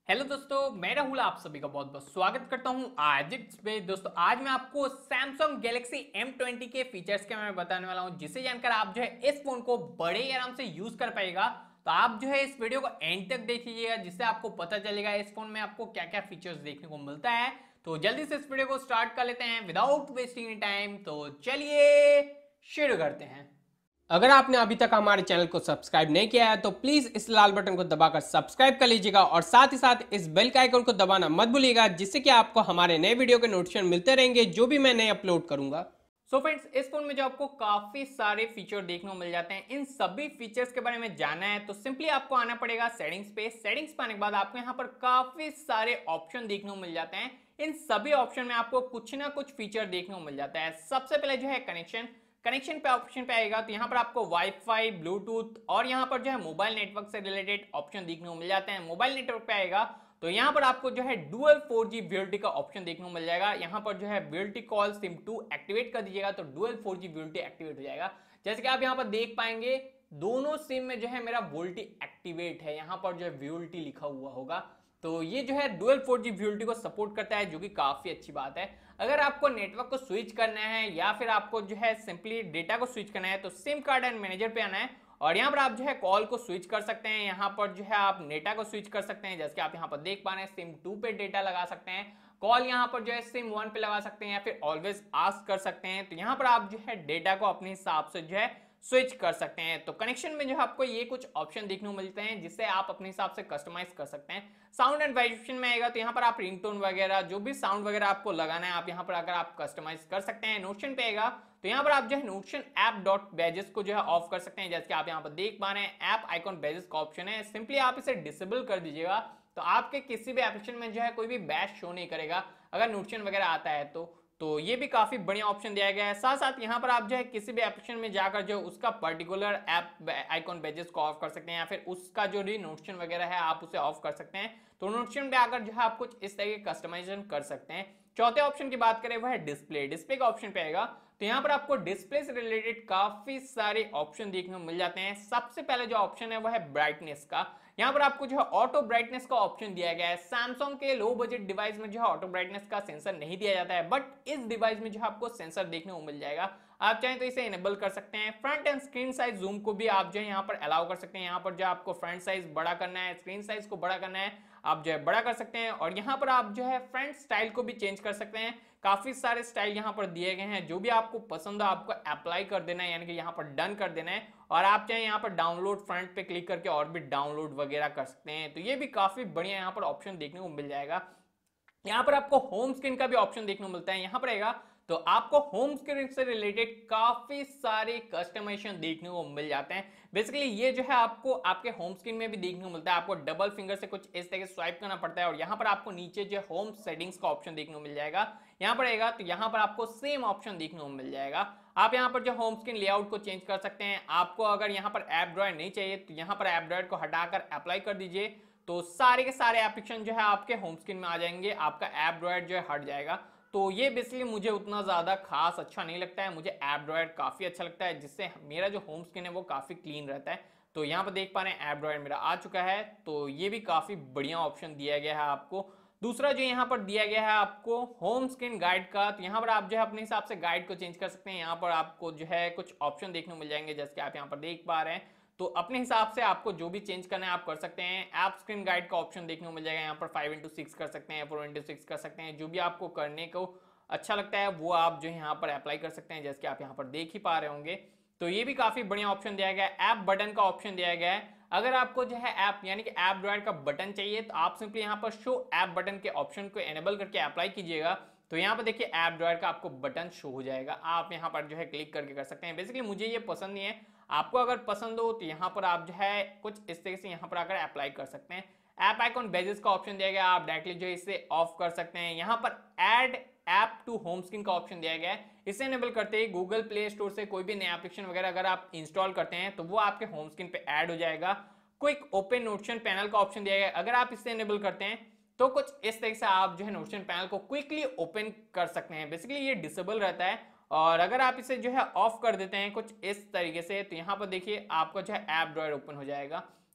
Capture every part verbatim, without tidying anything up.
Hello दोस्तों, मैं राहुल आप सभी का बहुत बहुत स्वागत करता हूं आज पे। दोस्तों आज मैं आपको Samsung Galaxy एम ट्वेंटी के फीचर्स के बारे में बताने वाला हूं, जिसे जानकर आप जो है इस फोन को बड़े ही आराम से यूज कर पाएगा। तो आप जो है इस वीडियो को एंड तक देखिएगा, जिससे आपको पता चलेगा इस फोन में आपको क्या क्या फीचर्स देखने को मिलता है। तो जल्दी से इस वीडियो को स्टार्ट कर लेते हैं विदाउट वेस्टिंग टाइम। तो चलिए शुरू करते हैं। अगर आपने अभी तक हमारे चैनल को सब्सक्राइब नहीं किया है तो प्लीज इस लाल बटन को दबाकर सब्सक्राइब कर लीजिएगा और साथ ही साथ इस बेल के आइकन को दबाना मत भूलिएगा, जिससे कि आपको हमारे नए वीडियो के नोटिफिकेशन मिलते रहेंगे जो भी मैं नए अपलोड करूंगा। सो so फ्रेंड्स, इस फोन में जो आपको काफी सारे फीचर देखने को मिल जाते हैं, इन सभी फीचर्स के बारे में जानना है तो सिंपली आपको आना पड़ेगा सेटिंग्स पे। सेटिंग्स पे आने के बाद आपको यहाँ पर काफी सारे ऑप्शन देखने को मिल जाते हैं। इन सभी ऑप्शन में आपको कुछ ना कुछ फीचर देखने को मिल जाता है। सबसे पहले जो है कनेक्शन कनेक्शन पे ऑप्शन पे आएगा तो यहाँ पर आपको वाईफाई, ब्लूटूथ और यहाँ पर जो है मोबाइल नेटवर्क से रिलेटेड ऑप्शन देखने को मिल जाते हैं। मोबाइल नेटवर्क पे आएगा तो यहाँ पर आपको जो है डुअल फोर जी वीएलटी का ऑप्शन देखने को मिल जाएगा। यहाँ पर जो है VLT call SIM two activate कर दीजिएगा तो dual four G VLT activate हो जाएगा। जैसे कि आप यहाँ पर देख पाएंगे दोनों सिम में जो है मेरा वोल्टी एक्टिवेट है, यहाँ पर जो है वीएलटी लिखा हुआ होगा। तो ये जो है डुअल फोर जी वीएलटी को सपोर्ट करता है, जो कि काफी अच्छी बात है। अगर आपको नेटवर्क को स्विच करना है या फिर आपको जो है सिंपली डेटा को स्विच करना है तो सिम कार्ड एंड मैनेजर पे आना है और यहाँ पर आप जो है कॉल को स्विच कर सकते हैं। यहाँ पर जो है आप डेटा को स्विच कर सकते हैं, जैसे कि आप यहाँ पर देख पा रहे हैं सिम टू पे डेटा लगा सकते हैं। कॉल यहाँ पर जो है सिम वन पे लगा सकते हैं या फिर ऑलवेज आस्क कर सकते हैं। तो यहाँ पर आप जो है डेटा को अपने हिसाब से जो है स्विच कर सकते हैं। तो कनेक्शन में जो है आपको ये कुछ ऑप्शन देखने को मिलते हैं, जिससे आप अपने हिसाब से कस्टमाइज कर सकते हैं। साउंड एंड वाइब्रेशन में आएगा तो यहाँ पर आप रिंगटोन वगैरह जो भी साउंड वगैरह आपको लगाना है आप यहाँ पर अगर आप कस्टमाइज कर सकते हैं। नोटिफिकेशन पे आएगा तो यहाँ पर आप जो है नोटिफिकेशन ऐप डॉट बैजेस को जो है ऑफ कर सकते हैं। जैसे कि आप यहाँ पर देख पा रहे हैं ऐप आइकॉन बैजेस का ऑप्शन है, सिंपली आप इसे डिसेबल कर दीजिएगा तो आपके किसी भी एप्लीकेशन में जो है कोई भी बैश शो नहीं करेगा अगर नोटिफिकेशन वगैरह आता है तो तो ये भी काफी बढ़िया ऑप्शन दिया गया है। साथ साथ यहाँ पर आप जो है किसी भी एप्लीकेशन में जाकर जो उसका पर्टिकुलर ऐप आइकॉन बैजेस को ऑफ कर सकते हैं या फिर उसका जो भी नोटिफिकेशन वगैरह है आप उसे ऑफ कर सकते हैं। तो नोटिफिकेशन पे आकर जो है आप कुछ इस तरह के कस्टमाइजेशन कर सकते हैं। चौथे ऑप्शन की बात करें वह है डिस्प्ले। डिस्प्ले का ऑप्शन पे आएगा तो यहाँ पर आपको डिस्प्ले से रिलेटेड काफी सारे ऑप्शन देखने को मिल जाते हैं। सबसे पहले जो ऑप्शन है वह है ब्राइटनेस का। यहाँ पर आपको जो है ऑटो ब्राइटनेस का ऑप्शन दिया गया है। सैमसंग के लो बजट डिवाइस में जो है ऑटो ब्राइटनेस का सेंसर नहीं दिया जाता है, बट इस डिवाइस में जो है आपको सेंसर देखने को मिल जाएगा। आप चाहें तो इसे इनेबल कर सकते हैं। Front and screen size zoom को भी आप जो है यहाँ पर अलाउ कर सकते हैं। यहाँ पर जो आपको फ्रंट साइज बड़ा करना है, स्क्रीन साइज को बड़ा करना है, आप जो है बड़ा कर सकते हैं। और यहाँ पर आप जो है फ्रंट स्टाइल को भी चेंज कर सकते हैं। काफी सारे स्टाइल यहाँ पर दिए गए हैं, जो भी आपको पसंद हो आपको अप्लाई कर देना है, यानी कि यहाँ पर डन कर देना है। और आप चाहे यहाँ पर डाउनलोड फ्रंट पे क्लिक करके और भी डाउनलोड वगैरह कर सकते हैं। तो ये भी काफी बढ़िया यहाँ पर ऑप्शन देखने को मिल जाएगा। यहाँ पर आपको होम स्क्रीन का भी ऑप्शन देखने को मिलता है। यहाँ पर आएगा तो आपको होम स्क्रीन से रिलेटेड काफी सारे कस्टमाइजेशन देखने को मिल जाते हैं। बेसिकली ये जो है आपको आपके होम स्क्रीन में भी देखने को मिलता है। आपको डबल फिंगर से कुछ इस तरह से स्वाइप करना पड़ता है और यहाँ पर आपको नीचे जो होम सेटिंग्स का ऑप्शन देखने को मिल जाएगा। यहाँ पर आएगा तो यहाँ पर आपको सेम ऑप्शन देखने को मिल जाएगा। आप यहाँ पर जो होम स्क्रीन लेआउट को चेंज कर सकते हैं। आपको अगर यहाँ पर ऐप ड्रॉयर नहीं चाहिए तो यहाँ पर ऐप ड्रॉयर को हटाकर अप्लाई कर दीजिए तो सारे के सारे एप्लीकेशन जो है आपके होम स्क्रीन में आ जाएंगे, आपका ऐप ड्रॉयर जो है हट जाएगा। तो ये बेसिकली मुझे उतना ज़्यादा खास अच्छा नहीं लगता है। मुझे ऐप ड्रॉयर काफ़ी अच्छा लगता है, जिससे मेरा जो होम स्क्रीन है वो काफ़ी क्लीन रहता है। तो यहाँ पर देख पा रहे हैं ऐप ड्रॉयर मेरा आ चुका है। तो ये भी काफ़ी बढ़िया ऑप्शन दिया गया है आपको। दूसरा जो यहाँ पर दिया गया है आपको होम स्क्रीन गाइड का, तो यहाँ पर आप जो है अपने हिसाब से गाइड को चेंज कर सकते हैं। यहाँ पर आपको जो है कुछ ऑप्शन देखने को मिल जाएंगे, जैसे कि आप यहाँ पर देख पा रहे हैं। तो अपने हिसाब से आपको जो भी चेंज करना है आप कर सकते हैं। ऐप स्क्रीन गाइड का ऑप्शन देखने को मिल जाएगा। यहाँ पर फाइव इंटू सिक्स कर सकते हैं, फोर इंटू सिक्स कर सकते हैं। जो भी आपको करने को अच्छा लगता है वो आप जो है यहाँ पर अप्लाई कर सकते हैं, जैसे कि आप यहाँ पर देख ही पा रहे होंगे। तो ये भी काफी बढ़िया ऑप्शन दिया गया है। ऐप बटन का ऑप्शन दिया गया है। अगर आपको जो है ऐप यानी कि ऐप ड्रॉयर का बटन चाहिए तो आप सिंपली यहाँ पर शो ऐप बटन के ऑप्शन को एनेबल करके अप्लाई कीजिएगा। तो यहाँ पर देखिए ऐप ड्रॉयर का आपको बटन शो हो जाएगा। आप यहाँ पर जो है क्लिक करके कर सकते हैं। बेसिकली मुझे ये पसंद नहीं है, आपको अगर पसंद हो तो यहाँ पर आप जो है कुछ इस तरह से यहाँ पर आकर अप्लाई कर सकते हैं। ऐप आइकॉन बैजेस का ऑप्शन दिया गया, आप डायरेक्टली जो है इसे ऑफ कर सकते हैं। यहाँ पर add app to home screen का ऑप्शन दिया गया है। इसे एनेबल करते ही गूगल प्ले स्टोर से कोई भी नया एप्लीकेशन वगैरह अगर आप इंस्टॉल करते हैं तो वो आपके होम स्क्रीन पे ऐड हो जाएगा। क्विक ओपन नोटिफिकेशन पैनल का ऑप्शन दिया गया है। अगर आप इसे एनेबल करते हैं तो कुछ इस तरह से आप जो है नोटिफिकेशन पैनल को क्विकली ओपन कर सकते हैं। बेसिकली ये डिसेबल रहता है और अगर आप इसे जो है ऑफ कर देते हैं कुछ इस तरीके से तो यहाँ पर देखिए आपका जो है ऐप ड्रॉयर ओपन हो जाएगा।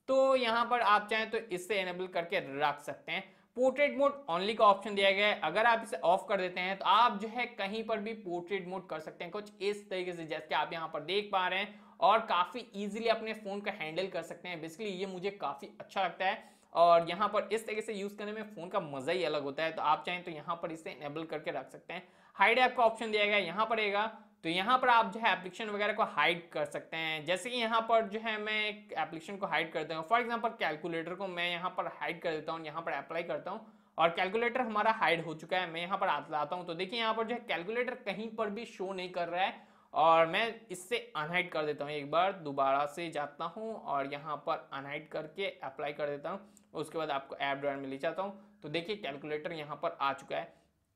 तो यहाँ पर आप चाहें तो इससे एनेबल करके रख सकते हैं। पोर्ट्रेट मोड ओनली का ऑप्शन दिया गया है, अगर आप इसे ऑफ कर देते हैं तो आप जो है कहीं पर भी पोर्ट्रेट मोड कर सकते हैं कुछ इस तरीके से, जैसे कि आप यहाँ पर देख पा रहे हैं, और काफी इजीली अपने फोन का हैंडल कर सकते हैं। बेसिकली ये मुझे काफी अच्छा लगता है और यहाँ पर इस तरीके से यूज करने में फोन का मजा ही अलग होता है। तो आप चाहें तो यहाँ पर इसे एनेबल करके रख सकते हैं। हाइड ऐप का ऑप्शन दिया गया है, यहाँ पर रहेगा तो यहाँ पर आप जो है एप्लीकेशन वगैरह को हाइड कर सकते हैं। जैसे कि यहाँ पर जो है मैं एक एप्लीकेशन को हाइड करता हूँ, फॉर एग्जांपल कैलकुलेटर को मैं यहाँ पर हाइड कर देता हूँ, यहाँ पर अप्लाई करता हूँ और कैलकुलेटर हमारा हाइड हो चुका है। मैं यहाँ पर आता हूँ तो देखिए यहाँ पर जो है कैलकुलेटर कहीं पर भी शो नहीं कर रहा है और मैं इससे अनहाइड कर देता हूँ। एक बार दोबारा से जाता हूँ और यहाँ पर अनहाइड करके अप्लाई कर देता हूँ, उसके बाद आपको ऐप ड्रॉयर में ले जाता हूँ तो देखिए कैलकुलेटर यहाँ पर आ चुका है।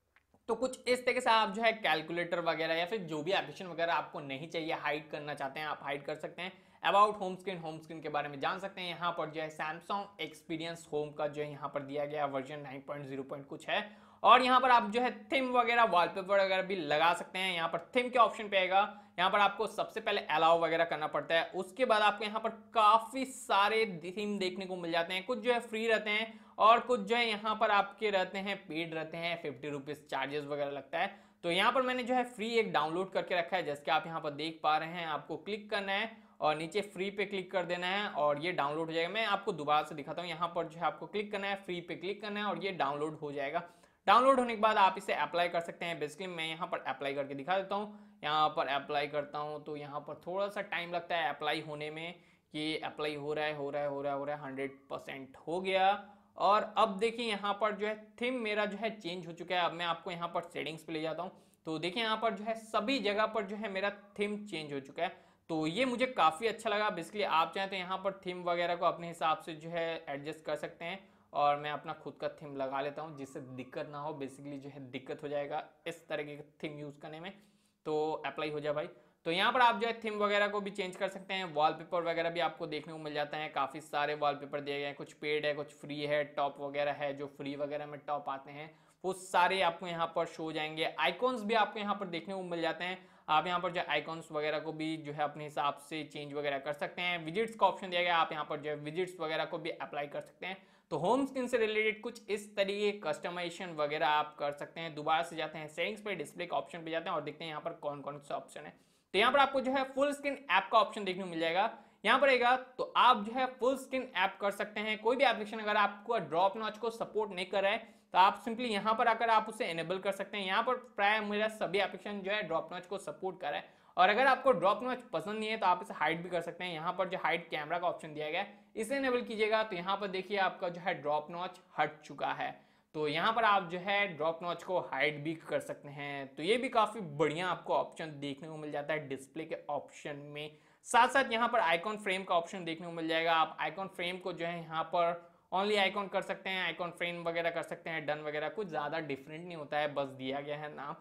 तो कुछ इस तरीके से आप जो है कैलकुलेटर वगैरह या फिर जो भी एप्लीकेशन वगैरह आपको नहीं चाहिए हाइड करना चाहते हैं आप हाइड कर सकते हैं। About home screen home screen के बारे में जान सकते हैं। यहाँ पर जो है सैमसंग एक्सपीरियंस होम का जो है यहाँ पर दिया गया version nine point zero point कुछ है और यहाँ पर आप जो है थीम वगैरह वॉलपेपर वगैरह भी लगा सकते हैं। यहाँ पर थीम के ऑप्शन पे आएगा, यहाँ पर आपको सबसे पहले अलाउ वगैरह करना पड़ता है, उसके बाद आपको यहाँ पर काफी सारे थीम देखने को मिल जाते हैं। कुछ जो है फ्री रहते हैं और कुछ जो है यहाँ पर आपके रहते हैं पेड रहते हैं, फिफ्टी रुपीज चार्जेस वगैरह लगता है। तो यहाँ पर मैंने जो है फ्री एक डाउनलोड करके रखा है, जैसे कि आप यहाँ पर देख पा रहे हैं। आपको क्लिक करना है और नीचे फ्री पे क्लिक कर देना है और ये डाउनलोड हो जाएगा। मैं आपको दोबारा से दिखाता हूँ, यहाँ पर जो है आपको क्लिक करना है, फ्री पे क्लिक करना है और ये डाउनलोड हो जाएगा। डाउनलोड होने के बाद आप इसे अप्लाई कर सकते हैं। बेसिकली मैं यहाँ पर अप्लाई करके दिखा देता हूँ। यहाँ पर अप्लाई करता हूँ तो यहाँ पर थोड़ा सा टाइम लगता है अप्लाई होने में, कि अप्लाई हो रहा है हो रहा है हो रहा है हो रहा है हंड्रेड परसेंट हो गया। और अब देखिए यहाँ पर जो है थीम मेरा जो है चेंज हो चुका है। अब मैं आपको यहाँ पर सेटिंग्स पे ले जाता हूँ तो देखिए यहाँ पर जो है सभी जगह पर जो है मेरा थीम चेंज हो चुका है। तो ये मुझे काफ़ी अच्छा लगा। बेसिकली आप चाहें तो यहाँ पर थीम वगैरह को अपने हिसाब से जो है एडजस्ट कर सकते हैं और मैं अपना खुद का थीम लगा लेता हूँ जिससे दिक्कत ना हो। बेसिकली जो है दिक्कत हो जाएगा इस तरह के थीम यूज़ करने में। तो अप्लाई हो जाए भाई। तो यहाँ पर आप जो है थीम वगैरह को भी चेंज कर सकते हैं। वॉलपेपर वगैरह भी आपको देखने को मिल जाता है, काफ़ी सारे वॉलपेपर दिए गए हैं, कुछ पेड है कुछ फ्री है। टॉप वगैरह है जो फ्री वगैरह में टॉप आते हैं वो सारे आपको यहाँ पर शो जाएंगे। आइकॉन्स भी आपको यहाँ पर देखने को मिल जाते हैं। आप यहाँ पर जो आइकॉन्स वगैरह को भी जो है अपने हिसाब से चेंज वगैरह कर सकते हैं। विजिट्स का ऑप्शन दिया गया, आप यहाँ पर जो है विजिट्स वगैरह को भी अप्लाई कर सकते हैं। तो होम स्क्रीन से रिलेटेड कुछ इस तरीके कस्टमाइजेशन वगैरह आप कर सकते हैं। दोबारा से जाते हैं सेटिंग्स पे, डिस्प्ले का ऑप्शन पे जाते हैं और देखते हैं यहाँ पर कौन कौन से ऑप्शन है। तो यहाँ पर आपको जो है फुल स्क्रीन ऐप का ऑप्शन देखने को मिल जाएगा। यहाँ पर रहेगा तो आप जो है फुल स्क्रीन ऐप कर सकते हैं। कोई भी एप्लीकेशन अगर आपको ड्रॉप नॉच को सपोर्ट नहीं कर रहा है तो आप सिंपली यहाँ पर आकर आप उसे एनेबल कर सकते हैं। यहाँ पर प्राय मेरा सभी एप्लीकेशन जो है ड्रॉप नॉच को सपोर्ट कर रहा है और अगर आपको ड्रॉप नॉच पसंद नहीं है तो आप इसे हाइड भी कर सकते हैं। यहाँ पर जो हाइड कैमरा का ऑप्शन दिया गया है इसे एनेबल कीजिएगा तो यहाँ पर देखिए आपका जो है ड्रॉप नॉच हट चुका है। तो यहाँ पर आप जो है ड्रॉप नॉच को हाइड भी कर सकते हैं। तो ये भी काफ़ी बढ़िया आपको ऑप्शन देखने को मिल जाता है डिस्प्ले के ऑप्शन में। साथ साथ यहाँ पर आइकॉन फ्रेम का ऑप्शन देखने को मिल जाएगा। आप आइकॉन फ्रेम को जो है यहाँ पर ओनली आइकॉन कर सकते हैं, आइकॉन फ्रेम वगैरह कर सकते हैं, डन वगैरह। कुछ ज़्यादा डिफरेंट नहीं होता है, बस दिया गया है नाम।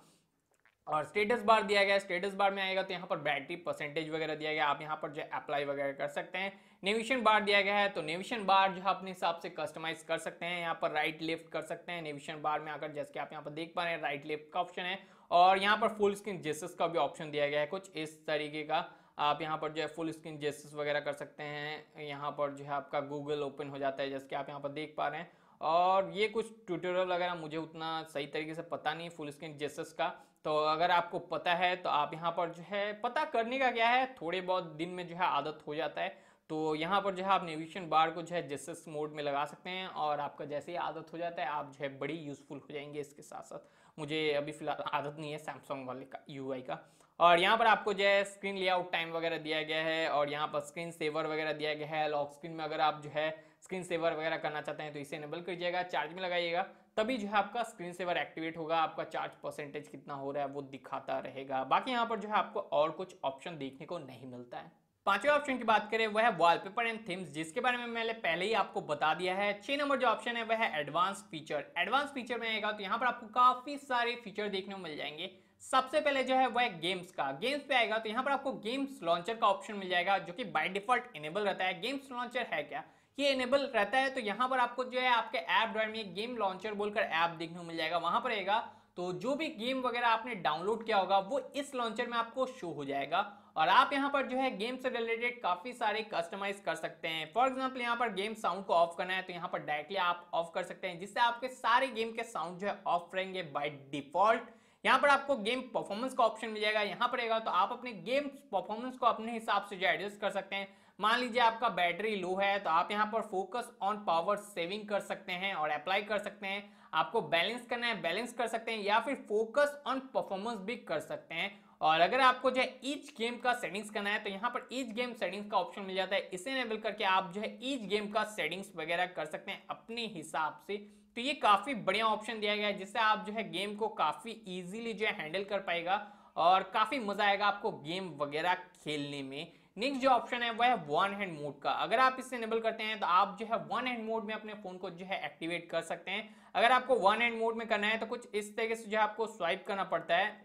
और स्टेटस बार दिया गया है, स्टेटस बार में आएगा तो यहाँ पर बैटरी परसेंटेज वगैरह दिया गया, आप यहाँ पर जो है अप्लाई वगैरह कर सकते हैं। नेविगेशन बार दिया गया है तो नेविगेशन बार जो है अपने हिसाब से कस्टमाइज कर सकते हैं। यहाँ पर राइट लेफ्ट कर सकते हैं नेविगेशन बार में आकर, जैसे कि आप यहाँ पर देख पा रहे हैं राइट लेफ्ट का ऑप्शन है। और यहाँ पर फुल स्क्रीन जेस्चर्स का भी ऑप्शन दिया गया है कुछ इस तरीके का। आप यहाँ पर जो है फुल स्क्रीन जेस्चर्स वगैरह कर सकते हैं। यहाँ पर जो है आपका गूगल ओपन हो जाता है जैसे कि आप यहाँ पर देख पा रहे हैं। और ये कुछ ट्यूटोरियल वगैरह मुझे उतना सही तरीके से पता नहीं फुल स्क्रीन जेस्चर्स का, तो अगर आपको पता है तो आप यहाँ पर जो है पता करने का क्या है, थोड़े बहुत दिन में जो है आदत हो जाता है। तो यहाँ पर जो है आप नेविगेशन बार को जो है जेस्चर्स मोड में लगा सकते हैं और आपका जैसे ही आदत हो जाता है आप जो है बड़ी यूज़फुल हो जाएंगे। इसके साथ साथ मुझे अभी फिलहाल आदत नहीं है सैमसंग वाले का यूआई का। और यहाँ पर आपको जो है स्क्रीन लेआउट टाइम वगैरह दिया गया है और यहाँ पर स्क्रीन सेवर वगैरह दिया गया है। लॉक स्क्रीन में अगर आप जो है स्क्रीन सेवर वगैरह करना चाहते हैं तो इसे एनेबल करिएगा, चार्ज में लगाइएगा, तभी जो है आपका स्क्रीन सेवर एक्टिवेट होगा। आपका चार्ज परसेंटेज कितना हो रहा है वो दिखाता रहेगा। बाकी यहाँ पर जो है आपको और कुछ ऑप्शन देखने को नहीं मिलता है। पांचवें ऑप्शन की बात करें वह है वॉलपेपर एंड थीम्स, जिसके बारे में मैंने पहले ही आपको बता दिया है। छह नंबर जो ऑप्शन है वह है एडवांस फीचर। एडवांस फीचर में आएगा तो यहाँ पर आपको काफी सारे फीचर देखने को मिल जाएंगे। सबसे पहले जो है वह गेम्स का, गेम्स पे आएगा तो यहाँ पर आपको गेम्स लॉन्चर का ऑप्शन मिल जाएगा जो कि बाय डिफॉल्ट इनेबल रहता है। गेम्स लॉन्चर है क्या, ये इनेबल रहता है तो यहाँ पर आपको जो है आपके ऐप ड्राइवर में गेम लॉन्चर बोलकर ऐप देखने को मिल जाएगा। वहां पर रहेगा तो जो भी गेम वगैरह आपने डाउनलोड किया होगा वो इस लॉन्चर में आपको शो हो जाएगा। और आप यहाँ पर जो है गेम से रिलेटेड काफी सारे कस्टमाइज कर सकते हैं। फॉर एग्जांपल यहाँ पर गेम साउंड को ऑफ करना है तो यहाँ पर डायरेक्टली आप ऑफ कर सकते हैं, जिससे आपके सारे गेम के साउंड जो है ऑफ रहेंगे बाय डिफॉल्ट। यहाँ पर आपको गेम परफॉर्मेंस का ऑप्शन मिलेगा, यहाँ पर रहेगा तो आप अपने गेम परफॉर्मेंस को अपने हिसाब से जो एडजस्ट कर सकते हैं। मान लीजिए आपका बैटरी लो है तो आप यहाँ पर फोकस ऑन पावर सेविंग कर सकते हैं और अप्लाई कर सकते हैं। आपको बैलेंस करना है बैलेंस कर सकते हैं, या फिर फोकस ऑन परफॉर्मेंस भी कर सकते हैं। और अगर आपको जो है ईच गेम का सेटिंग्स करना है तो यहाँ पर ईच गेम सेटिंग्स का ऑप्शन मिल जाता है। इसे एनेबल करके आप जो है ईच गेम का सेटिंग्स वगैरह कर सकते हैं अपने हिसाब से। तो ये काफी बढ़िया ऑप्शन दिया गया है, जिससे आप जो है गेम को काफी इजीली जो है हैंडल कर पाएगा और काफी मजा आएगा आपको गेम वगैरह खेलने में। नेक्स्ट जो ऑप्शन है वह है वन हैंड मोड का। अगर आप इसे एनेबल करते हैं तो आप जो है वन हैंड मोड में अपने फोन को जो है एक्टिवेट कर सकते हैं। अगर आपको वन हैंड मोड में करना है तो कुछ इस तरीके से जो है आपको स्वाइप करना पड़ता है।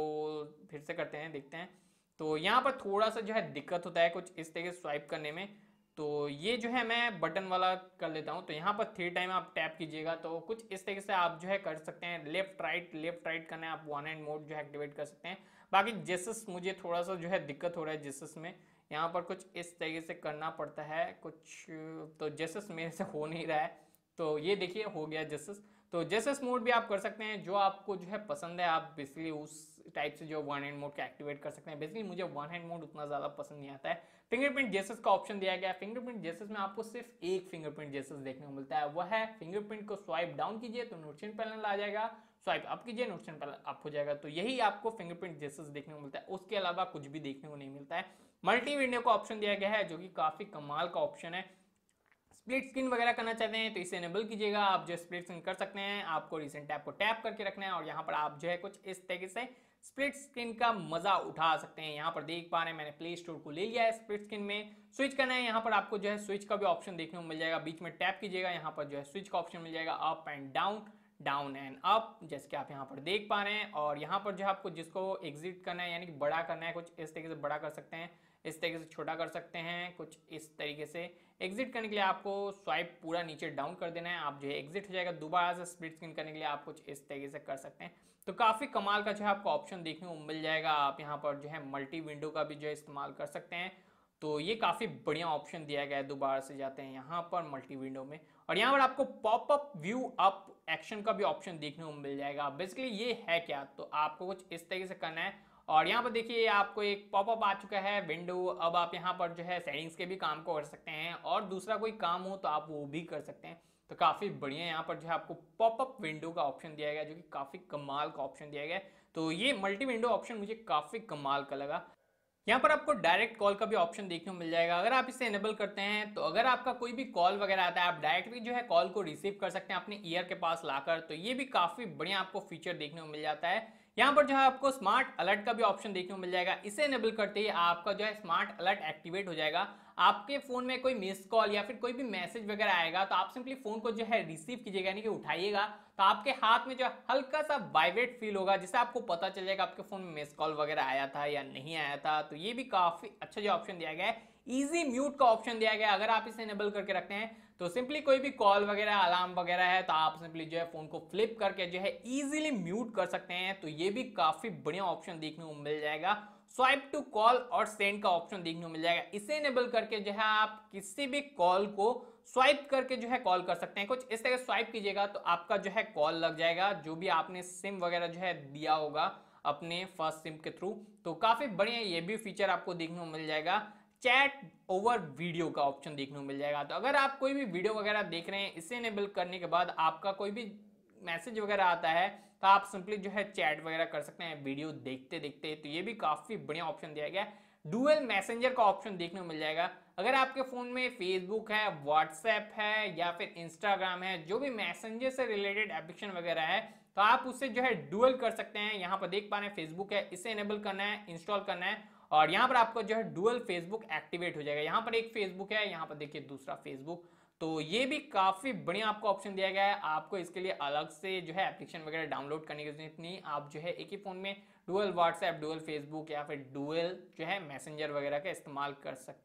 और फिर से करते हैं, देखते हैं। तो यहाँ पर थोड़ा सा जो है दिक्कत होता है कुछ इस तरीके से स्वाइप करने में। तो ये जो है मैं बटन वाला कर लेता हूँ। तो यहाँ पर थ्री टाइम आप टैप कीजिएगा तो कुछ इस तरीके से आप जो है कर सकते हैं। लेफ्ट राइट लेफ्ट राइट करना है, आप वन हैंड मोड जो है एक्टिवेट कर सकते हैं। बाकी जेसस मुझे थोड़ा सा जो है दिक्कत हो रहा है जेसस में, यहाँ पर कुछ इस तरीके से करना पड़ता है कुछ। तो जेसस मेरे से हो नहीं रहा है, तो ये देखिए हो गया जेसस। तो जेसस मोड भी आप कर सकते हैं, जो आपको जो है पसंद है आप बेसिकली उस टाइप से जो वन हैंड मोड का एक्टिवेट कर सकते हैं। बेसिकली मुझे वन हैंड मोड उतना ज़्यादा पसंद नहीं आता है। फिंगरप्रिंट जेसस का ऑप्शन दिया गया है। फिंगरप्रिंट जेसस में आपको सिर्फ एक फिंगरप्रिंट जेसस देखने को मिलता है, वह है फिंगरप्रिंट को स्वाइप डाउन कीजिए तो नोटिफिकेशन पैनल आ जाएगा, स्वाइप अप कीजिए नोटिफिकेशन पैनल अप हो जाएगा। तो यही आपको फिंगरप्रिंट जेसस देखने को मिलता है, उसके अलावा कुछ भी देखने को नहीं मिलता है। मल्टी विंडो का ऑप्शन दिया गया है, जो कि काफी कमाल का ऑप्शन है। स्प्लिट स्क्रीन वगैरह करना चाहते हैं तो इसे एनेबल कीजिएगा, आप जो स्प्लिट स्क्रीन कर सकते हैं। आपको रिसेंट टैब को टैप करके रखना है और यहाँ पर आप जो है कुछ इस तरीके से स्प्लिट स्क्रीन का मजा उठा सकते हैं। यहाँ पर देख पा रहे हैं मैंने प्ले स्टोर को ले लिया है। स्प्लिट स्क्रीन में स्विच करना है, यहाँ पर आपको जो है स्विच का भी ऑप्शन देखने को मिल जाएगा। बीच में टैप कीजिएगा, यहाँ पर जो है स्विच का ऑप्शन मिल जाएगा, up and down down and up, जैसे कि आप यहाँ पर देख पा रहे हैं। और यहाँ पर जो है आपको जिसको एग्जिट करना है यानी कि बड़ा करना है, कुछ इस तरीके से बड़ा कर सकते हैं, इस तरीके से छोटा कर सकते हैं, कुछ इस तरीके से। एग्जिट करने के लिए आपको स्वाइप पूरा नीचे डाउन कर देना है, आप जो है एग्जिट हो जाएगा। दोबारा से स्प्लिट स्क्रीन करने के लिए आप कुछ इस तरीके से कर सकते हैं। तो काफ़ी कमाल का जो है आपको ऑप्शन देखने को मिल जाएगा। आप यहाँ पर जो है मल्टी विंडो का भी जो है इस्तेमाल कर सकते हैं। तो ये काफ़ी बढ़िया ऑप्शन दिया गया है। दोबारा से जाते हैं यहाँ पर मल्टी विंडो में, और यहाँ पर आपको पॉपअप व्यू अप एक्शन का भी ऑप्शन देखने को मिल जाएगा। बेसिकली ये है क्या, तो आपको कुछ इस तरीके से करना है और यहाँ पर देखिए आपको एक पॉपअप आ चुका है विंडो। अब आप यहाँ पर जो है सेटिंग्स के भी काम को कर सकते हैं और दूसरा कोई काम हो तो आप वो भी कर सकते हैं। तो काफ़ी बढ़िया यहाँ पर जो है आपको पॉपअप विंडो का ऑप्शन दिया गया, जो कि काफ़ी कमाल का ऑप्शन दिया गया। तो ये मल्टी विंडो ऑप्शन मुझे काफ़ी कमाल का लगा। यहाँ पर आपको डायरेक्ट कॉल का भी ऑप्शन देखने को मिल जाएगा। अगर आप इसे एनेबल करते हैं तो अगर आपका कोई भी कॉल वगैरह आता है, आप डायरेक्टली जो है कॉल को रिसीव कर सकते हैं अपने ईयर के पास लाकर। तो ये भी काफ़ी बढ़िया आपको फीचर देखने को मिल जाता है। यहाँ पर जो है आपको स्मार्ट अलर्ट का भी ऑप्शन देखने को मिल जाएगा। इसे एनेबल करते ही आपका जो है स्मार्ट अलर्ट एक्टिवेट हो जाएगा। आपके फोन में कोई मिस कॉल या फिर कोई भी मैसेज वगैरह आएगा तो आप सिंपली फोन को जो है रिसीव कीजिएगा, यानी कि उठाइएगा। तो आपके हाथ में जो हल्का सा वाइब्रेट फील होगा, जिससे आपको पता चल जाएगा आपके फोन में मिस कॉल वगैरह आया था या नहीं आया था। तो ये भी काफी अच्छा जो ऑप्शन दिया गया है। इजी म्यूट का ऑप्शन दिया गया है। अगर आप इसे एनेबल करके रखते हैं तो सिंपली कोई भी कॉल वगैरह अलार्म वगैरह है तो आप सिंपली जो है फोन को फ्लिप करके जो है इजीली म्यूट कर सकते हैं। तो ये भी काफी बढ़िया ऑप्शन देखने को मिल जाएगा। स्वाइप टू कॉल और सेंड का ऑप्शन देखने को मिल जाएगा। इसे एनेबल करके जो है आप किसी भी कॉल को स्वाइप करके जो है कॉल कर सकते हैं। कुछ इस तरह स्वाइप कीजिएगा तो आपका जो है कॉल लग जाएगा, जो भी आपने सिम वगैरह जो है दिया होगा अपने फर्स्ट सिम के थ्रू। तो काफी बढ़िया ये भी फीचर आपको देखने को मिल जाएगा। चैट ओवर वीडियो का ऑप्शन देखने को मिल जाएगा। तो अगर आप कोई भी वीडियो वगैरह देख रहे हैं, इसे एनेबल करने के बाद आपका कोई भी मैसेज वगैरह आता है तो आप सिंपली जो है चैट वगैरह कर सकते हैं वीडियो देखते देखते। तो ये भी काफी बढ़िया ऑप्शन दिया गया है। डुअल मैसेंजर का ऑप्शन देखने को मिल जाएगा। अगर आपके फोन में फेसबुक है, व्हाट्सएप है या फिर इंस्टाग्राम है, जो भी मैसेंजर से रिलेटेड एप्लीकेशन वगैरह है, तो आप उससे जो है डुअल कर सकते हैं। यहाँ पर देख पा रहे हैं फेसबुक है, इसे एनेबल करना है, इंस्टॉल करना है और यहाँ पर आपको जो है डुअल फेसबुक एक्टिवेट हो जाएगा। यहाँ पर एक फेसबुक है, यहाँ पर देखिए दूसरा फेसबुक। तो ये भी काफी बढ़िया आपको ऑप्शन दिया गया है। आपको इसके लिए अलग से जो है एप्लीकेशन वगैरह डाउनलोड करने की जरूरत नहीं। आप जो है एक ही फोन में डुअल व्हाट्सएप, डुअल फेसबुक या फिर डुअल जो है मैसेंजर वगैरह का इस्तेमाल कर सकते हैं।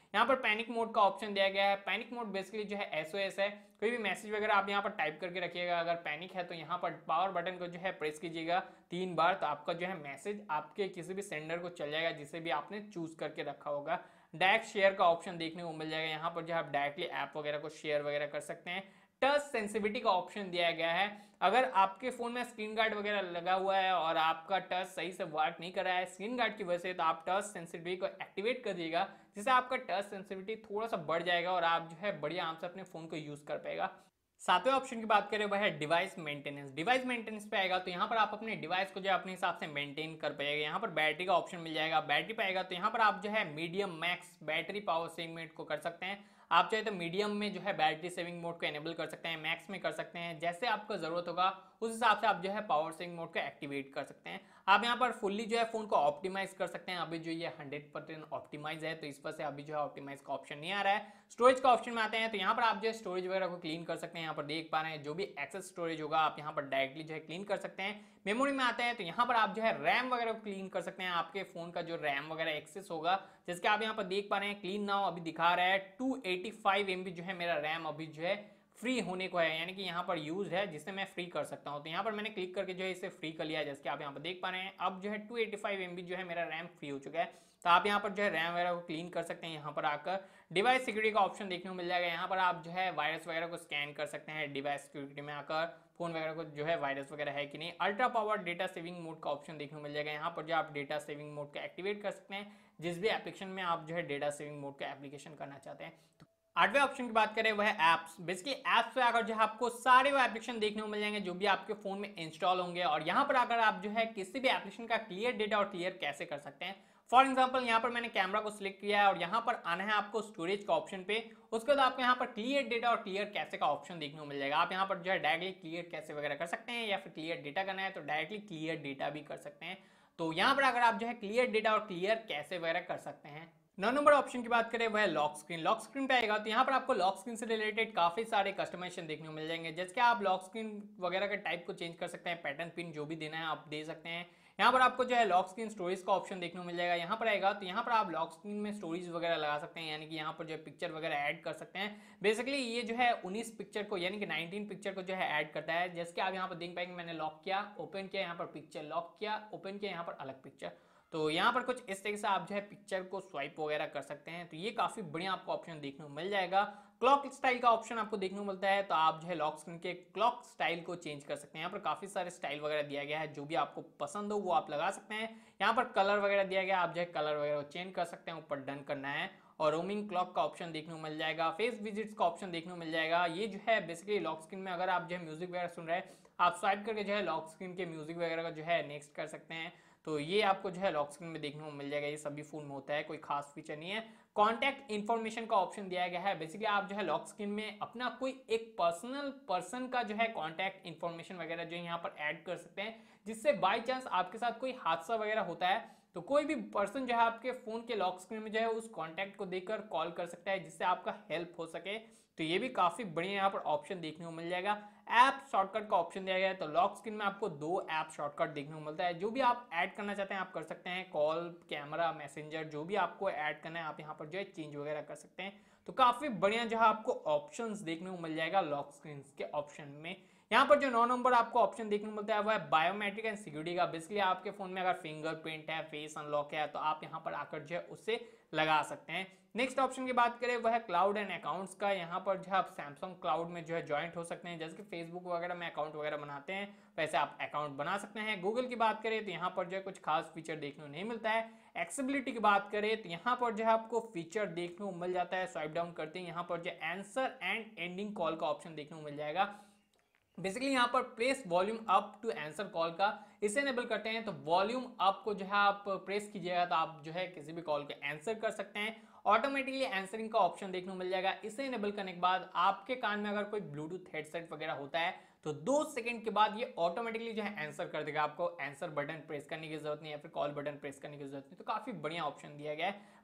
यहाँ पर पैनिक मोड का ऑप्शन दिया गया है। पैनिक मोड बेसिकली जो है एसओएस है, कोई भी मैसेज वगैरह आप यहाँ पर टाइप करके रखिएगा, अगर पैनिक है तो यहाँ पर पावर बटन को जो है प्रेस कीजिएगा तीन बार, तो आपका जो है मैसेज आपके किसी भी सेंडर को चल जाएगा जिसे भी आपने चूज करके रखा होगा। डायरेक्ट शेयर का ऑप्शन देखने को मिल जाएगा, यहाँ पर जो आप डायरेक्टली ऐप वगैरह को शेयर वगैरह कर सकते हैं। टच सेंसिटिविटी का ऑप्शन दिया गया है, अगर आपके फोन में स्क्रीन गार्ड वगैरह लगा हुआ है और आपका टच सही से वर्क नहीं कर रहा है स्क्रीन गार्ड की वजह से, तो आप टच सेंसिटिविटी को एक्टिवेट कर दीजिएगा, जिससे आपका टच सेंसिटिविटी थोड़ा सा बढ़ जाएगा और आप जो है बढ़िया आराम से अपने फोन को यूज कर पाएगा। सातवें ऑप्शन की बात करें वह है डिवाइस मेंटेनेंस। डिवाइस मेंटेनेंस पे आएगा तो यहाँ पर आप अपने डिवाइस को जो अपने हिसाब से मेंटेन कर पाएगा। यहाँ पर बैटरी का ऑप्शन मिल जाएगा, बैटरी पे आएगा तो यहाँ पर आप जो है medium max battery power saving को कर सकते हैं। आप चाहे तो मीडियम में जो है बैटरी सेविंग मोड को एनेबल कर सकते हैं, मैक्स में कर सकते हैं, जैसे आपको जरूरत होगा उस हिसाब से आप जो है पावर सेविंग मोड को एक्टिवेट कर सकते हैं। आप यहाँ पर फुल्ली जो है फोन को ऑप्टिमाइज कर सकते हैं, अभी जो ये हंड्रेड परसेंट ऑप्टिमाइज है तो इस वजह से अभी जो है ऑप्टिमाइज का ऑप्शन नहीं आ रहा है। स्टोरेज का ऑप्शन में आते हैं तो यहाँ पर आप जो है स्टोरेज वगैरह को क्लीन कर सकते हैं, यहाँ पर देख पा रहे हैं जो भी एक्सेस स्टोरेज होगा आप यहाँ पर डायरेक्टली जो है क्लीन कर सकते हैं। मेमोरी में आते हैं तो यहाँ पर आप जो है रैम वगैरह को क्लीन कर सकते हैं, आपके फोन का जो रैम वगैरह एक्सेस होगा, जैसे आप यहाँ पर देख पा रहे हैं क्लीन नाउ अभी दिखा रहा है टू एटी फाइव एमबी जो है मेरा रैम अभी जो है फ्री होने को है, यानी कि यहाँ पर यूज है जिससे मैं फ्री कर सकता हूँ। तो यहाँ पर मैंने क्लिक करके जो है इसे फ्री कर लिया है, जैसे कि आप यहाँ पर देख पा रहे हैं अब जो है टू एटी फाइव एमबी जो है मेरा रैम फ्री हो चुका है। तो आप यहाँ पर जो है रैम वगैरह को क्लीन कर सकते हैं। यहाँ पर आकर डिवाइस सिक्योरिटी का ऑप्शन देखने को मिल जाएगा, यहाँ पर आप जो है वायरस वगैरह को स्कैन कर सकते हैं डिवाइस सिक्योरिटी में आकर, फोन वगैरह को जो है वायरस वगैरह है कि नहीं। Ultra power data saving mode का ऑप्शन देखने को मिल जाएगा, यहाँ पर जो आप डेटा सेविंग मोड को एक्टिवेट कर सकते हैं जिस भी एप्लीकेशन में आप जो है डेटा सेविंग मोड का एप्लीकेशन करना चाहते हैं। तो आठवें ऑप्शन की बात करें वह है एप्स। बेसिकली एप्स पे आकर जो है आपको सारे वो एप्लीकेशन देखने को मिल जाएंगे जो भी आपके फोन में इंस्टॉल होंगे, और यहाँ पर आकर आप जो है किसी भी एप्लीकेशन का क्लियर डेटा और क्लियर कैसे कर सकते हैं। फॉर एग्जाम्पल यहाँ पर मैंने कैमरा को सिलेक्ट किया है और यहाँ पर आना है आपको स्टोरेज का ऑप्शन पे, उसके बाद आपको यहाँ पर क्लियर डेटा और क्लियर कैसे का ऑप्शन देखने को मिल जाएगा। आप यहाँ पर जो है डायरेक्टली क्लियर कैसे वगैरह कर सकते हैं, या फिर क्लियर डेटा करना है तो डायरेक्टली क्लियर डेटा भी कर सकते हैं। तो यहाँ पर अगर आप जो है क्लियर डेटा और क्लियर कैसे वगैरह कर सकते हैं। नौ नंबर ऑप्शन की बात करें वह है लॉक स्क्रीन। लॉक स्क्रीन पे आएगा तो यहाँ पर आपको लॉक स्क्रीन से रिलेटेड काफी सारे कस्टमाइजेशन देखने को मिल जाएंगे, जैसे कि आप लॉक स्क्रीन वगैरह के टाइप को चेंज कर सकते हैं, पैटर्न पिन जो भी देना है आप दे सकते हैं। यहाँ पर आपको जो है लॉक स्क्रीन स्टोरेज का ऑप्शन देखने को मिल जाएगा, यहाँ पर आएगा तो यहाँ पर आप लॉक स्क्रीन में स्टोरेज वगैरह लगा सकते हैं, यानी कि यहाँ पर जो है पिक्चर वगैरह ऐड कर सकते हैं। बेसिकली ये जो है उन्नीस पिक्चर को यानी कि नाइनटीन पिक्चर को जो है ऐड करता है, जैसे कि आप यहाँ पर देख पाएंगे मैंने लॉक किया, ओपन किया, यहाँ पर पिक्चर, लॉक किया, ओपन किया, यहाँ पर अलग पिक्चर। तो यहाँ पर कुछ इस तरीके से आप जो है पिक्चर को स्वाइप वगैरह कर सकते हैं। तो ये काफी बढ़िया आपको ऑप्शन देखने को मिल जाएगा। क्लॉक स्टाइल का ऑप्शन आपको देखने को मिलता है, तो आप जो है लॉक स्क्रीन के क्लॉक स्टाइल को चेंज कर सकते हैं। यहाँ पर काफी सारे स्टाइल वगैरह दिया गया है, जो भी आपको पसंद हो वो आप लगा सकते हैं। यहाँ पर कलर वगैरह दिया गया, आप जो है कलर वगैरह चेंज कर सकते हैं, ऊपर डन करना है। और रोमिंग क्लॉक का ऑप्शन देखने को मिल जाएगा, फेस विजिट्स का ऑप्शन देखने को मिल जाएगा। ये जो है बेसिकली लॉक स्क्रीन में अगर आप जो है म्यूजिक वगैरह सुन रहे हैं, आप स्वाइप करके जो है लॉक स्क्रीन के म्यूजिक वगैरह का जो है नेक्स्ट कर सकते हैं। तो ये आपको जो है लॉक स्क्रीन में देखने को मिल जाएगा, ये सभी फोन में होता है, कोई खास फीचर नहीं है। कॉन्टैक्ट इन्फॉर्मेशन का ऑप्शन दिया गया है, बेसिकली आप जो है लॉक स्क्रीन में अपना कोई एक पर्सनल पर्सन का जो है कॉन्टैक्ट इन्फॉर्मेशन वगैरह जो है यहाँ पर ऐड कर सकते हैं, जिससे बाई चांस आपके साथ कोई हादसा वगैरह होता है तो कोई भी पर्सन जो है आपके फोन के लॉक स्क्रीन में जो है उस कॉन्टैक्ट को देखकर कॉल कर सकता है, जिससे आपका हेल्प हो सके। तो ये भी काफी बढ़िया यहाँ पर ऑप्शन देखने को मिल जाएगा। ऐप शॉर्टकट का ऑप्शन दिया गया है, तो लॉक स्क्रीन में आपको दो ऐप शॉर्टकट देखने को मिलता है, जो भी आप ऐड करना चाहते हैं आप कर सकते हैं, कॉल, कैमरा, मैसेंजर, जो भी आपको ऐड करना है आप यहाँ पर जो है चेंज वगैरह कर सकते हैं। तो काफी बढ़िया जो है आपको ऑप्शंस देखने को मिल जाएगा लॉक स्क्रीन के ऑप्शन में। यहाँ पर जो नौ नंबर आपको ऑप्शन देखने को मिलता है वह है बायोमेट्रिक एंड सिक्योरिटी का। बेसिकली आपके फोन में अगर फिंगरप्रिंट है, फेस अनलॉक है, तो आप यहाँ पर आकर जो है उससे लगा सकते हैं। नेक्स्ट ऑप्शन की बात करें वह है क्लाउड एंड अकाउंट्स का। यहाँ पर जो है आप सैमसंग क्लाउड में जो है ज्वाइंट हो सकते हैं, जैसे कि फेसबुक वगैरह में अकाउंट वगैरह बनाते हैं वैसे आप अकाउंट बना सकते हैं। गूगल की बात करें तो यहाँ पर जो है कुछ खास फीचर देखने को नहीं मिलता है। एक्सेसिबिलिटी की बात करें तो यहाँ पर जो है आपको फीचर देखने को मिल जाता है, स्वाइप डाउन करते हैं यहाँ पर जो आंसर एंड एंडिंग कॉल का ऑप्शन देखने को मिल जाएगा। बेसिकली यहाँ पर press volume up to answer call का इसे एनेबल करते हैं, तो वॉल्यूम अप को जो है आप प्रेस कीजिएगा तो आप जो है किसी भी कॉल के आंसर कर सकते हैं। ऑटोमेटिकली आंसरिंग का ऑप्शन देखने को मिल जाएगा। इसे एनेबल करने के बाद आपके कान में अगर कोई ब्लूटूथ हेडसेट वगैरह होता है तो दो सेकंड के बाद ये ऑटोमेटिकली जो है आंसर कर देगा, आपको आंसर बटन प्रेस करने की जरूरत नहीं है, फिर कॉल बटन प्रेस करने की जरूरत नहीं। तो काफी बढ़िया ऑप्शन दिया गया है।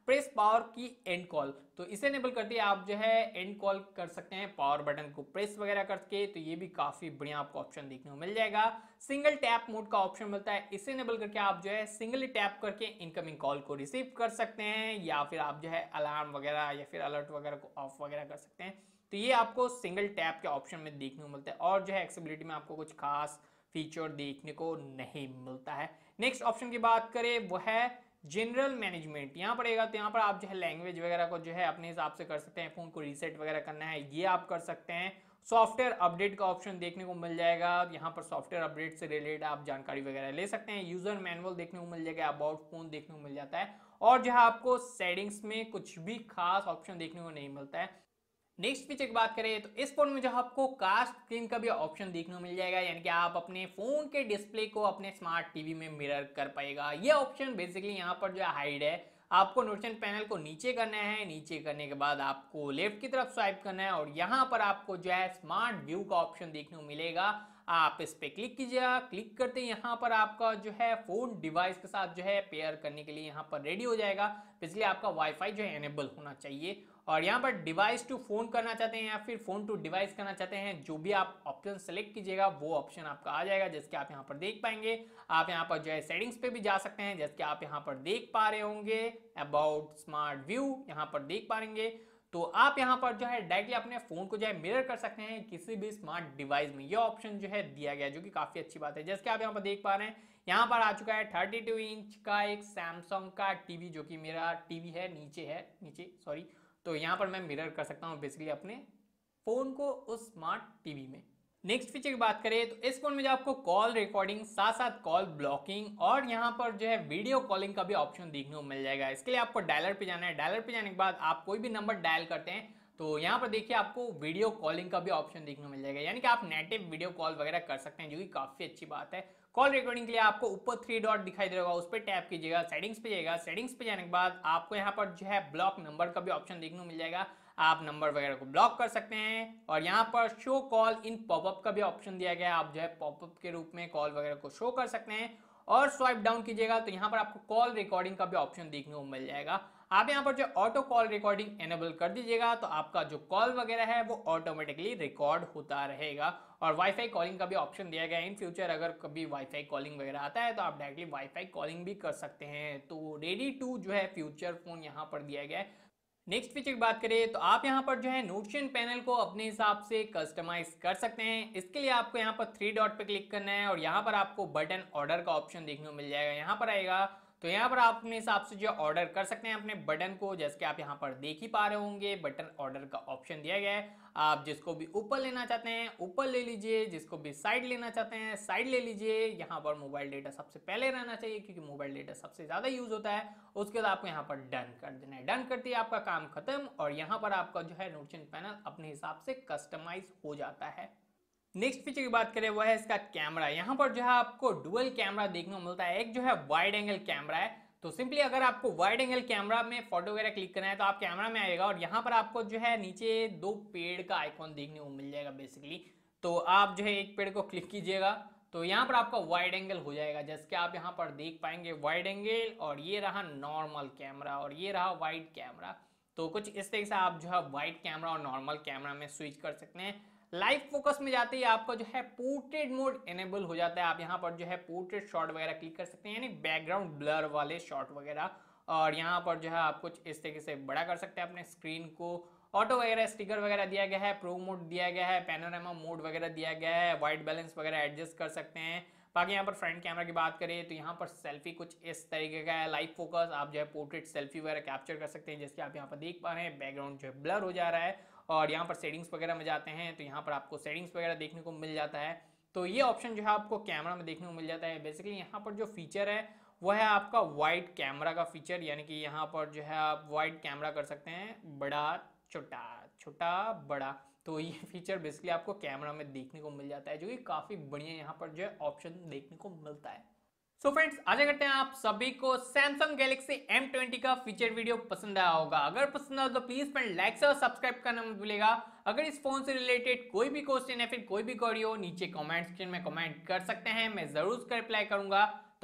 Press power key end call, तो इसे इनेबल करती है आप जो है एंड कॉल कर सकते हैं पावर बटन को प्रेस वगैरह करके, तो ये भी काफी बढ़िया आपको ऑप्शन देखने को मिल जाएगा। सिंगल टैप मोड का ऑप्शन मिलता है, इसे इनेबल करके आप जो है सिंगल टैप करके इनकमिंग कॉल को रिसीव कर सकते हैं, या फिर आप जो है अलार्म वगैरह या फिर अलर्ट वगैरह को ऑफ वगैरह कर सकते हैं। तो ये आपको सिंगल टैप के ऑप्शन में देखने को मिलता है, और जो है एक्सेसिबिलिटी में आपको कुछ खास फीचर देखने को नहीं मिलता है। नेक्स्ट ऑप्शन की बात करें वो है जनरल मैनेजमेंट। यहाँ पड़ेगा तो यहाँ पर आप जो है लैंग्वेज वगैरह को जो है अपने हिसाब से कर सकते हैं, फोन को रीसेट वगैरह करना है ये आप कर सकते हैं। सॉफ्टवेयर अपडेट का ऑप्शन देखने को मिल जाएगा, यहाँ पर सॉफ्टवेयर अपडेट से रिलेटेड आप जानकारी वगैरह ले सकते हैं। यूजर मैनुअल देखने को मिल जाएगा, अबाउट फोन देखने को मिल जाता है, और जो है आपको सेटिंग्स में कुछ भी खास ऑप्शन देखने को नहीं मिलता है। नेक्स्ट फीचर की बात करें तो इस फोन में जो आपको कास्ट स्क्रीन का भी ऑप्शन देखने को मिल जाएगा, यानी कि आप अपने फोन के डिस्प्ले को अपने स्मार्ट टीवी में मिरर कर पाएगा। ये ऑप्शन बेसिकली यहाँ पर जो है हाइड है, आपको नोटिफिकेशन पैनल को नीचे करना है, नीचे करने के बाद आपको लेफ्ट की तरफ स्वाइप करना है, और यहाँ पर आपको जो है स्मार्ट व्यू का ऑप्शन देखने को मिलेगा। आप इस पे क्लिक कीजिएगा, क्लिक करते ही यहाँ पर आपका जो है फोन डिवाइस के साथ जो है पेयर करने के लिए यहाँ पर रेडी हो जाएगा। इसलिए आपका वाईफाई जो है एनेबल होना चाहिए, और यहाँ पर डिवाइस टू फोन करना चाहते हैं या फिर फोन टू डिवाइस करना चाहते हैं, जो भी आप ऑप्शन सेलेक्ट कीजिएगा वो ऑप्शन आपका आ जाएगा, जैसे कि आप यहाँ पर देख पाएंगे। आप यहाँ पर जो है सेटिंग्स पे भी जा सकते हैं, जैसे कि आप यहाँ पर देख पा रहे होंगे अबाउट स्मार्ट व्यू, यहाँ पर देख पाएंगे। तो आप यहाँ पर जो है डायरेक्टली अपने फोन को जो है मिरर कर सकते हैं किसी भी स्मार्ट डिवाइस में, ये ऑप्शन जो है दिया गया है, जो कि काफी अच्छी बात है। जैसे कि आप यहाँ पर देख पा रहे हैं, यहाँ पर आ चुका है थर्टी टू इंच का एक सैमसंग का टीवी, जो कि मेरा टीवी है नीचे है नीचे सॉरी तो यहाँ पर मैं मिरर कर सकता हूँ बेसिकली अपने फोन को उस स्मार्ट टीवी में। नेक्स्ट फीचर की बात करें तो इस फोन में जो आपको कॉल रिकॉर्डिंग साथ साथ कॉल ब्लॉकिंग और यहाँ पर जो है वीडियो कॉलिंग का भी ऑप्शन देखने को मिल जाएगा। इसके लिए आपको डायलर पे जाना है, डायलर पे जाने के बाद आप कोई भी नंबर डायल करते हैं तो यहाँ पर देखिए आपको वीडियो कॉलिंग का भी ऑप्शन देखने को मिल जाएगा, यानी कि आप नेटिव वीडियो कॉल वगैरह कर सकते हैं, जो कि काफी अच्छी बात है। कॉल रिकॉर्डिंग के लिए आपको ऊपर थ्री डॉट दिखाई दे रहा होगा, उस पर टैप कीजिएगा, सेटिंग्स पे जाइएगा, सेटिंग्स पे जाने के बाद आपको यहाँ पर जो है ब्लॉक नंबर का भी ऑप्शन देखने को मिल जाएगा, आप नंबर वगैरह को ब्लॉक कर सकते हैं। और यहाँ पर शो कॉल इन पॉपअप का भी ऑप्शन दिया गया है, आप जो है पॉपअप के रूप में कॉल वगैरह को शो कर सकते हैं। और स्वाइप डाउन कीजिएगा तो यहाँ पर आपको कॉल रिकॉर्डिंग का भी ऑप्शन देखने को मिल जाएगा। आप यहाँ पर जो ऑटो कॉल रिकॉर्डिंग एनेबल कर दीजिएगा तो आपका जो कॉल वगैरह है वो ऑटोमेटिकली रिकॉर्ड होता रहेगा। और वाईफाई कॉलिंग का भी ऑप्शन दिया गया है, इन फ्यूचर अगर कभी वाईफाई कॉलिंग वगैरह आता है तो आप डायरेक्टली वाईफाई कॉलिंग भी कर सकते हैं। तो रेडी टू जो है फ्यूचर फोन यहाँ पर दिया गया है। नेक्स्ट फीचर की बात करें तो आप यहाँ पर जो है नोटिफिकेशन पैनल को अपने हिसाब से कस्टमाइज कर सकते हैं। इसके लिए आपको यहाँ पर थ्री डॉट पे क्लिक करना है और यहाँ पर आपको बटन ऑर्डर का ऑप्शन देखने को मिल जाएगा। यहाँ पर आएगा तो यहाँ पर आप अपने हिसाब से जो ऑर्डर कर सकते हैं अपने बटन को, जैसे कि आप यहाँ पर देख ही पा रहे होंगे बटन ऑर्डर का ऑप्शन दिया गया है। आप जिसको भी ऊपर लेना चाहते हैं ऊपर ले लीजिए, जिसको भी साइड लेना चाहते हैं साइड ले लीजिए। यहाँ पर मोबाइल डेटा सबसे पहले रहना चाहिए क्योंकि मोबाइल डेटा सबसे ज्यादा यूज होता है। उसके बाद आपको यहाँ पर डन कर देना है, डन करते ही आपका काम खत्म और यहाँ पर आपका जो है नोटिफिकेशन पैनल अपने हिसाब से कस्टमाइज हो जाता है। नेक्स्ट फीचर की बात करें वो है इसका कैमरा। यहाँ पर जो है आपको डुअल कैमरा देखने को मिलता है, एक जो है वाइड एंगल कैमरा है। तो सिंपली अगर आपको वाइड एंगल कैमरा में फोटो वगैरह क्लिक करना है तो आप कैमरा में आएगा और यहाँ पर आपको जो है नीचे दो पेड़ का आइकॉन देखने को मिल जाएगा बेसिकली। तो आप जो है एक पेड़ को क्लिक कीजिएगा तो यहाँ पर आपका वाइड एंगल हो जाएगा, जैसे कि आप यहाँ पर देख पाएंगे वाइड एंगल, और ये रहा नॉर्मल कैमरा और ये रहा वाइड कैमरा। तो कुछ इस तरीके से आप जो है वाइड कैमरा और नॉर्मल कैमरा में स्विच कर सकते हैं। लाइव फोकस में जाते ही आपका जो है पोर्ट्रेट मोड एनेबल हो जाता है, आप यहाँ पर जो है पोर्ट्रेट शॉट वगैरह क्लिक कर सकते हैं, यानी बैकग्राउंड ब्लर वाले शॉट वगैरह। और यहाँ पर जो है आप कुछ इस तरीके से बड़ा कर सकते हैं अपने स्क्रीन को। ऑटो वगैरह स्टिकर वगैरह दिया गया है, प्रो मोड दिया गया है, पैनोरामा मोड वगैरह दिया गया है, वाइट बैलेंस वगैरह एडजस्ट कर सकते हैं। बाकी यहाँ पर फ्रंट कैमरा की बात करें तो यहाँ पर सेल्फी कुछ इस तरीके का है, लाइव फोकस, आप जो है पोर्ट्रेट सेल्फी वगैरह कैप्चर कर सकते हैं, जैसे आप यहाँ पर देख पा रहे हैं बैकग्राउंड जो है ब्लर हो जा रहा है। और यहाँ पर सेटिंग्स वगैरह में जाते हैं तो यहाँ पर आपको सेटिंग्स वगैरह देखने को मिल जाता है। तो ये ऑप्शन जो है आपको कैमरा में देखने को मिल जाता है। बेसिकली यहाँ पर जो फीचर है वो है आपका वाइड कैमरा का फीचर, यानी कि यहाँ पर जो है आप वाइड कैमरा कर सकते हैं, बड़ा छोटा छोटा बड़ा। तो ये फीचर बेसिकली आपको कैमरा में देखने को मिल जाता है, जो कि काफी बढ़िया यहाँ पर जो है ऑप्शन देखने को मिलता है। सो so फ्रेंड्स, आशा करते हैं आप सभी को Samsung Galaxy एम ट्वेंटी का फीचर वीडियो पसंद आया होगा। अगर पसंद आया तो प्लीज फ्रेंड लाइक और सब्सक्राइब करना मत भूलिएगा। अगर इस फोन से रिलेटेड कोई भी क्वेश्चन या फिर कोई भी क्वेरी हो नीचे कमेंट सेक्शन में कमेंट कर सकते हैं, मैं जरूर उसका रिप्लाई करूंगा।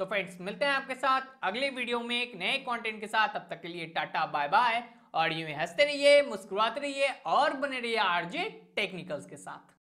तो फ्रेंड्स मिलते हैं आपके साथ अगले वीडियो में एक नए कंटेंट के साथ। तब तक के लिए टाटा बाय बाय और यूं ही हंसते रहिए, मुस्कुराते रहिए और बने रहिए आरजे टेक्निकल्स के साथ।